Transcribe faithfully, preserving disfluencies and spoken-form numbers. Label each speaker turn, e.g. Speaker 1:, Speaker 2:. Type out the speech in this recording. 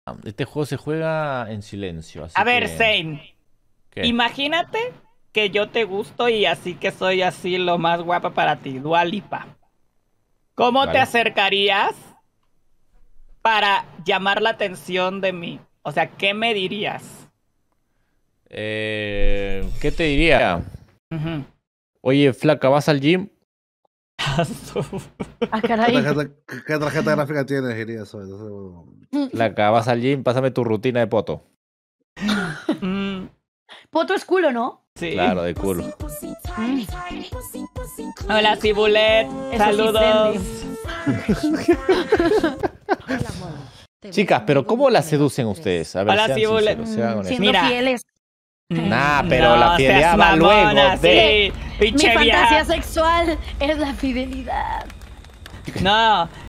Speaker 1: Este juego se juega en silencio, así
Speaker 2: A ver,
Speaker 1: que...
Speaker 2: Zein,
Speaker 1: ¿Qué?
Speaker 2: imagínate que yo te gusto y así que soy así lo más guapa para ti, Dua Lipa. ¿Cómo te
Speaker 1: Vale.
Speaker 2: acercarías para llamar la atención de mí? O sea, ¿qué me dirías?
Speaker 1: Eh, ¿qué te diría?
Speaker 2: Ujú.
Speaker 1: Oye, flaca, ¿vas al gym?
Speaker 3: Ah,
Speaker 4: ¿Qué
Speaker 3: caray.
Speaker 4: tarjeta, qué tarjeta gráfica tienes, diría eso? Entonces,
Speaker 1: Flaca, ¿vas al gym? Pásame tu rutina de poto.
Speaker 2: Mm,
Speaker 3: Poto es culo, ¿no?
Speaker 2: sí.
Speaker 1: Claro, de culo.
Speaker 3: Mm.
Speaker 2: Hola, Cibulet.
Speaker 3: Eso
Speaker 2: Saludos.
Speaker 3: sí,
Speaker 1: Chicas, pero ¿cómo la seducen ustedes? A ver,
Speaker 2: Hola,
Speaker 1: sean
Speaker 2: sí, bole-
Speaker 1: sinceros, sean honestos.
Speaker 3: Siendo
Speaker 2: Mira.
Speaker 3: fieles.
Speaker 1: Nah, pero
Speaker 2: No
Speaker 1: la fidelidad
Speaker 2: seas
Speaker 1: va
Speaker 2: mamona,
Speaker 1: luego de...
Speaker 2: sí.
Speaker 3: Mi
Speaker 2: Pinche
Speaker 3: fantasía
Speaker 2: vieja.
Speaker 3: sexual es la fidelidad.
Speaker 2: No,